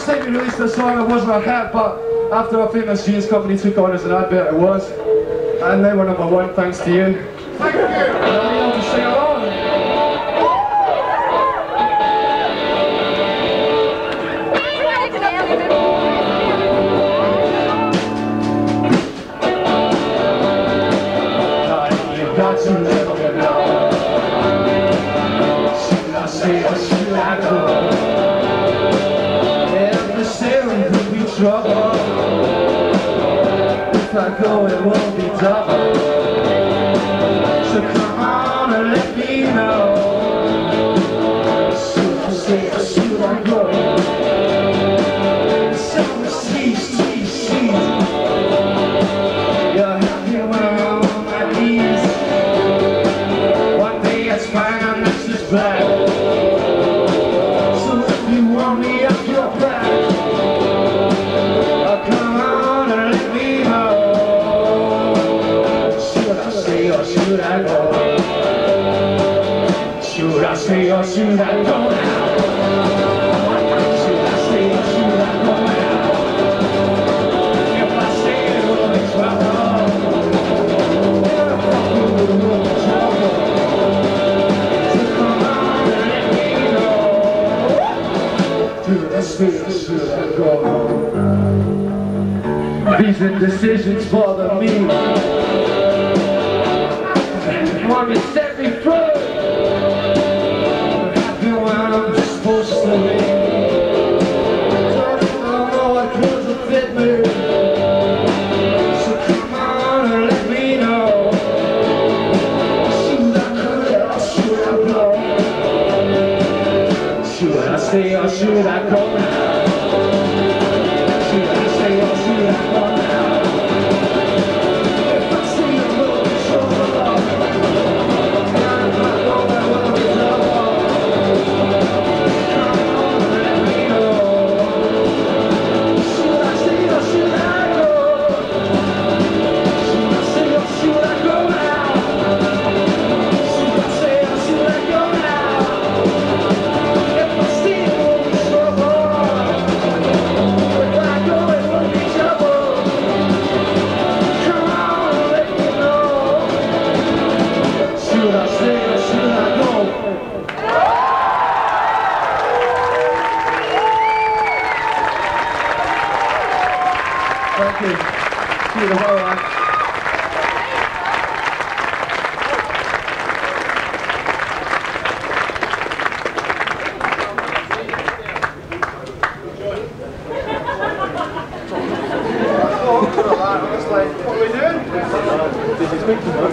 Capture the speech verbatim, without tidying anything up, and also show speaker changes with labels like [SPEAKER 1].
[SPEAKER 1] first time we released this song, it wasn't a hit, but after a famous jeans company took on as an advert, it was. And now we're number one, thanks to you. Thank you! And I'll sing along. Got to live it now. Should I stay or should I go? If the sailing could be trouble, if I go it won't be double. So come on and let me know. Should I stay or should I go? Summer seas, seas, seas. You're happy when I'm on my knees. Fine, I'm not just black. So if you want me up your back, oh, come on and let me know. Should I stay or should I go? Should I stay or should I go now? Should I stay or should I go now? If I stay it will be trouble. If I go it will be trouble. Should I go? These indecisions bother me. Want to set me free. Happy when I'm just supposed to be. Don't know what clothes will fit me. So come on and let me know. Should I go or should I go? Should I stay or should I go now? Should I stay or should I go now? If I stay a little bit trouble, if I go I will be trouble. Come on and let me know. Should I stay or should I go? Should I stay or should I go now? Should I stay or should I go now? If I stay should I stay or should I go? Thank you. See you tomorrow, man. What are we doing? Did you speak to them?